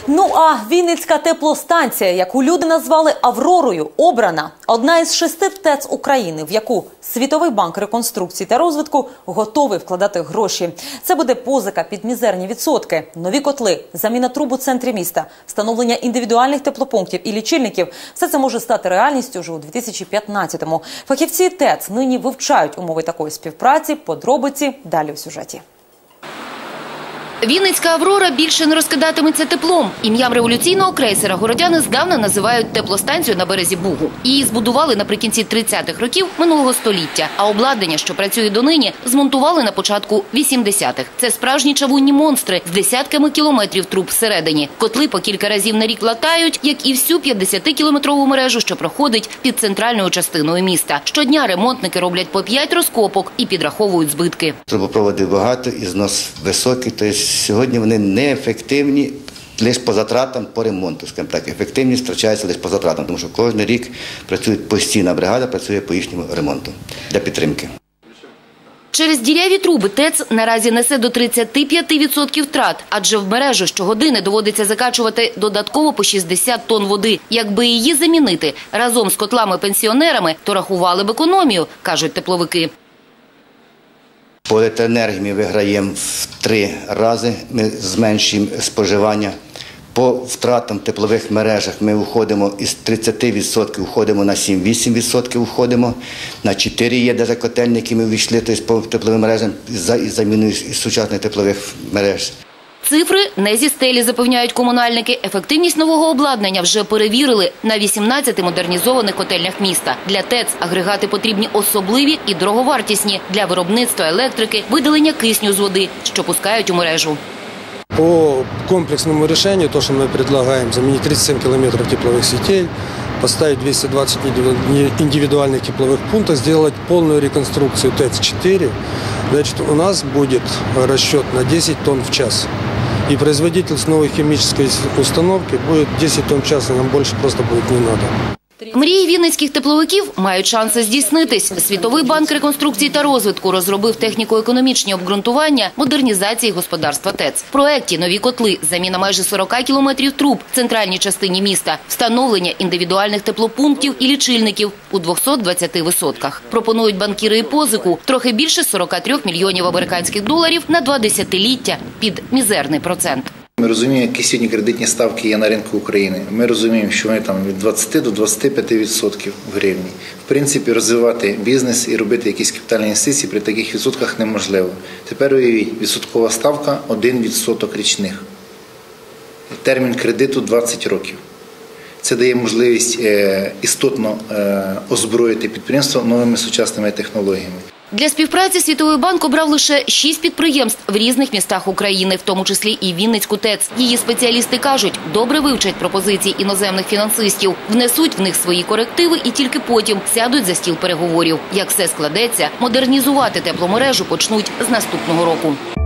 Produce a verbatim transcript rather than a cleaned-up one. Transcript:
Ну а Вінницька теплостанція, яку люди назвали «Авророю», обрана. Одна із шести ТЕЦ України, в яку Світовий банк реконструкції та розвитку готовий вкладати гроші. Це буде позика під мізерні відсотки, нові котли, заміна труб у центрі міста, встановлення індивідуальних теплопунктів і лічильників. Все це може стати реальністю вже у дві тисячі п'ятнадцятому. Фахівці ТЕЦ нині вивчають умови такої співпраці, подробиці далі у сюжеті. Вінницька «Аврора» більше не розкидатиметься теплом. Ім'ям революційного крейсера городяни здавна називають теплостанцію на березі Бугу. Її збудували наприкінці тридцятих років минулого століття, а обладнання, що працює донині, змонтували на початку вісімдесятих. Це справжні чавунні монстри з десятками кілометрів труб всередині. Котли по кілька разів на рік латають, як і всю п'ятдесятикілометрову мережу, що проходить під центральною частиною міста. Щодня ремонтники роблять по п'ять розкопок і підраховують збитки. Трубопроводів багато і знос високий, тобто сьогодні вони неефективні лише по затратам по ремонту, скажімо так. Ефективність втрачається лише по затратам, тому що кожен рік працює постійна бригада, працює по їхньому ремонту для підтримки. Через діряві труби ТЕЦ наразі несе до тридцяти п'яти відсотків втрат, адже в мережу щогодини доводиться закачувати додатково по шістдесят тонн води. Якби її замінити разом з котлами-пенсіонерами, то рахували б економію, кажуть тепловики. По електроенергії ми виграємо в три рази, ми зменшуємо споживання. По втратам в теплових мережах ми виходимо із тридцяти відсотків, виходимо на сім-вісім відсотків, виходимо. На чотири є навіть котельники, ми вийшли тобто, по тепловим мережам із заміною сучасних теплових мереж. Цифри не зі стелі, запевняють комунальники. Ефективність нового обладнання вже перевірили на вісімнадцяти модернізованих котельнях міста. Для ТЕЦ агрегати потрібні особливі і дороговартісні для виробництва електрики, видалення кисню з води, що пускають у мережу. По комплексному решению, то, что мы предлагаем, заменить тридцать семь километров тепловых сетей, поставить двести двадцать индивидуальных тепловых пунктов, сделать полную реконструкцию ТЭЦ четыре, значит, у нас будет расчет на десять тонн в час. И производительность новой химической установки будет десять тонн в час, и нам больше просто будет не надо. Мрії вінницьких тепловиків мають шанси здійснитись. Світовий банк реконструкції та розвитку розробив техніко-економічні обґрунтування модернізації господарства ТЕЦ. В проєкті нові котли, заміна майже сорока кілометрів труб в центральній частині міста, встановлення індивідуальних теплопунктів і лічильників у двохсот двадцяти висотках. Пропонують банкіри і позику трохи більше сорока трьох мільйонів американських доларів на два десятиліття під мізерний процент. Ми розуміємо, які сьогодні кредитні ставки є на ринку України. Ми розуміємо, що вони там від двадцяти до двадцяти п'яти відсотків в гривні. В принципі, розвивати бізнес і робити якісь капітальні інвестиції при таких відсотках неможливо. Тепер уявіть, відсоткова ставка – один відсоток річних. Термін кредиту – двадцять років. Це дає можливість істотно озброїти підприємство новими сучасними технологіями. Для співпраці Світовий банк обрав лише шість підприємств в різних містах України, в тому числі і Вінницьку ТЕЦ. Її спеціалісти кажуть, добре вивчать пропозиції іноземних фінансистів, внесуть в них свої корективи і тільки потім сядуть за стіл переговорів. Як все складеться, модернізувати тепломережу почнуть з наступного року.